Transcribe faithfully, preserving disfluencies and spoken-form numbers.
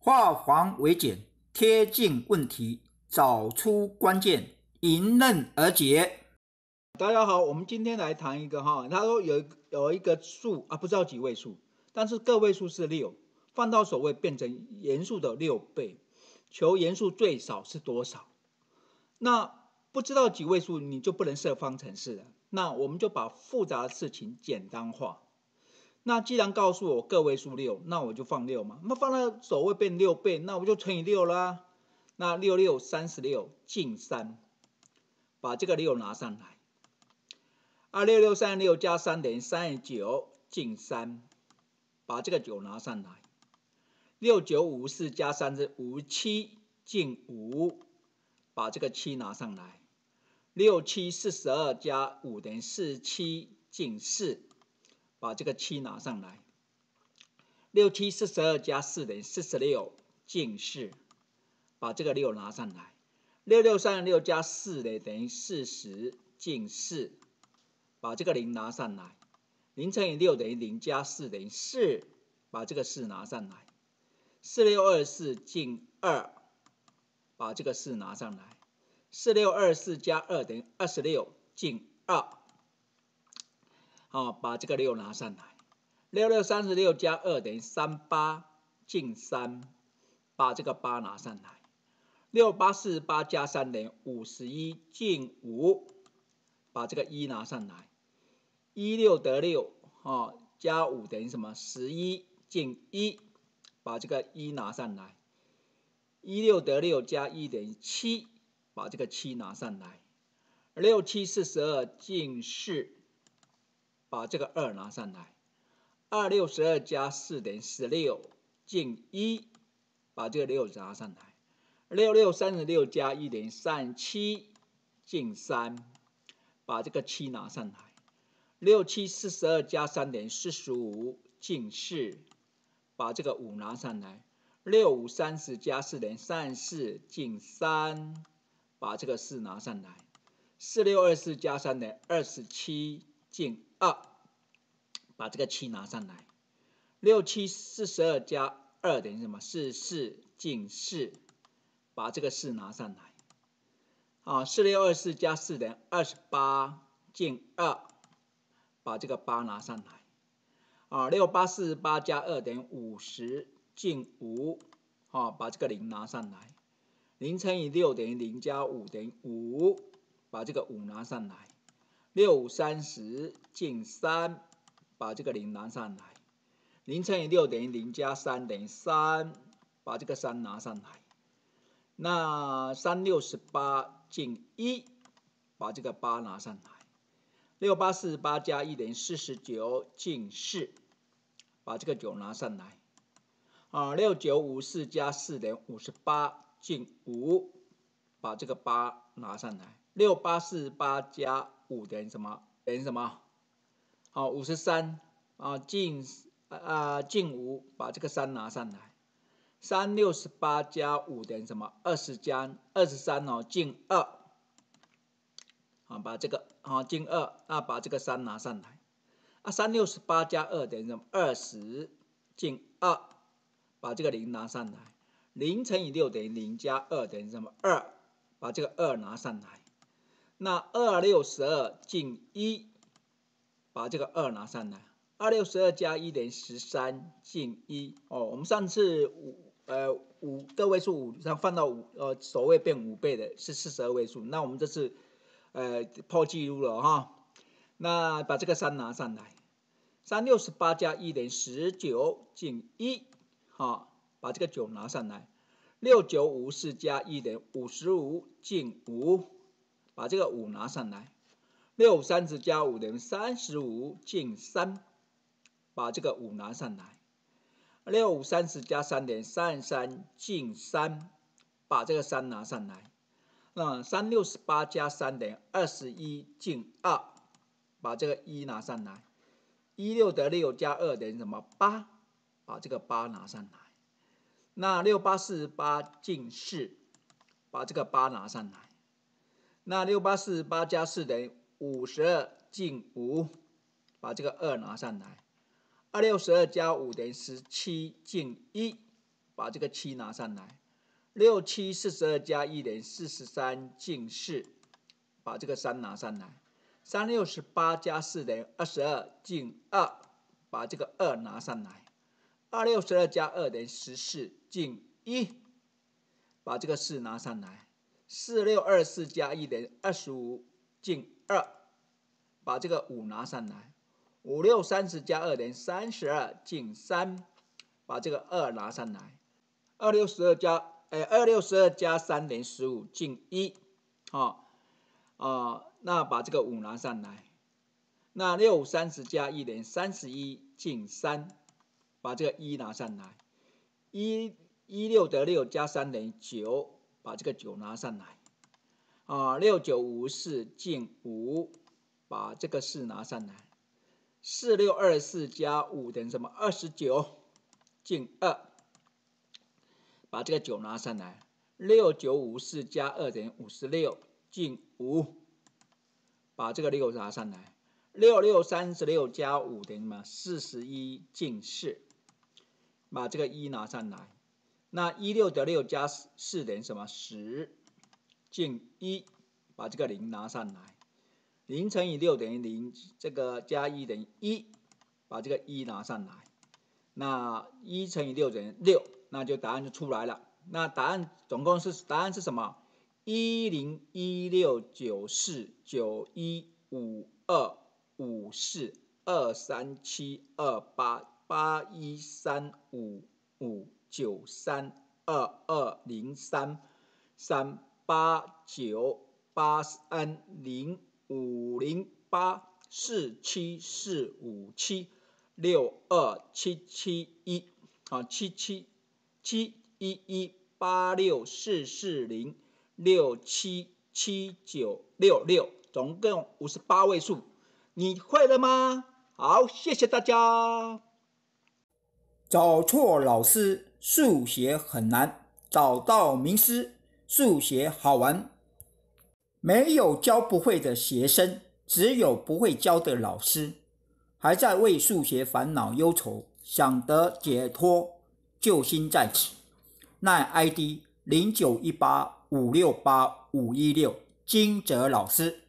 化繁为简，贴近问题，找出关键，迎刃而解。大家好，我们今天来谈一个哈，他说有有一个数啊，不知道几位数，但是个位数是六，放到首位变成元数的六倍，求元数最少是多少？那不知道几位数，你就不能设方程式了。那我们就把复杂的事情简单化。那既然告诉我个位数六，那我就放六嘛。那放到首位变六倍，那我就乘以六啦。那六六三十六进三，把这个六拿上来。啊，六六三十六加三等于三十九进三，把这个九拿上来。六九五十四加三是五十七进五，把这个七拿上来。六七四十二加五等于四十七进四，把这个七拿上来。六七四十二加四等于四十六进四，把这个六拿上来。六六三十六加四等于四十进四，把这个零拿上来。零乘以六等于零加四等于四，把这个四拿上来。四六二十四进二，把这个四拿上来。四六二十四加二等于二十六进二，好，把这个六拿上来。六六三十六加二等于三八进三，把这个八拿上来。六八四十八加三等于五十一进五，把这个一拿上来。一六得六，哦，加五等于什么？十一进一，把这个一拿上来。一六得六加一等于七，把这个七拿上来。六七四十二进四，把这个二拿上来。二六十二加四等于十六进一，把这个六拿上来。六六三十六加一等于三十七进三，把这个七拿上来。六七四十二加三等于四十五进四，把这个五拿上来。六五三十加四等于三十四进三，把这个四拿上来。四六二十四加三等于二十七进二，把这个七拿上来。六七四十二加二等于什么？四十四进四，把这个四拿上来。啊，四六二十四加四等于二十八进二，把这个八拿上来。啊，六八四十八加二等于五十进五，啊，把这个零拿上来。零乘以六等于零加五等于五，把这个五拿上来。六五三十进三，把这个零拿上来。零乘以六等于零加三等于三，把这个三拿上来。那三六十八进一，把这个八拿上来。六八四十八加一等于四十九进四，把这个九拿上来。啊，六九五十四加四等于五十八进五，把这个八拿上来。六八四十八加五等于什么？等于什么？好，五十三啊进啊进五，把这个三拿上来。三六十八加五等于什么？二十加二十三哦进二，啊把这个啊进二，那把这个三拿上来。啊三六十八加二等于什么？二十进二，把这个零拿上来。零乘以六等于零加二等于什么？二，把这个二拿上来。那二六十二进一，把这个二拿上来。二六十二加一等于十三进一哦。我们上次五呃五个位数五上放到五呃首位变五倍的是四十二位数，那我们这次呃破纪录了哈。那把这个三拿上来。三六十八加一等于十九进一，哈，把这个九拿上来。六九五十四加一等于五十五进五，把这个五拿上来。六三十加五等于三十五进三，把这个五拿上来。六五三十加三等于三十三进三，把这个三拿上来。那三六十八加三等于二十一进二，把这个一拿上来。一六得六加二等于什么？八，把这个八拿上来。那六八四十八进四，把这个八拿上来。那六八四十八加四等于五十二进五，把这个二拿上来。二六十二加五等于十七进一， 把这个七拿上来。六七四十二加一等于四十三进四，把这个三拿上来。三六十八加四等于二十二进二，把这个二拿上来。二六十二加二等于十四进一，把这个四拿上来。四六二四加一等于二十五进二，把这个五拿上来。五六三十加二等于三十二进三，把这个二拿上来。二六十二加哎，二六十二加三等于十五进一，啊啊，那把这个五拿上来。那六五三十加一等于三十一进三，把这个一拿上来。一一六得六加三等于九，把这个九拿上来。啊，六九五四进五，把这个四拿上来。四六二四加五等于什么？二十九进二。把这个九拿上来。六九五四加二等于五十六进五，把这个六拿上来。六六三十六加五等于什么？四十一进四，把这个一拿上来。那一六得六加四等于什么？十进一，把这个零拿上来。零乘以六等于零，这个加一等于一，把这个一拿上来。那一乘以六等于六，那就答案就出来了。那答案总共是答案是什么？一零一六九四九一五二五四二三七二八八一三五五九三二二零三三八九八三零五零八四七四五七六二七七一啊七七七一一八六四四零六七七九六六，总共五十八位数，你会了吗？好，谢谢大家。找错老师，数学很难；找到名师，数学好玩。没有教不会的学生，只有不会教的老师。还在为数学烦恼忧愁，想得解脱，救星在此。赖 I D 零九一八五六八五一六，金哲老师。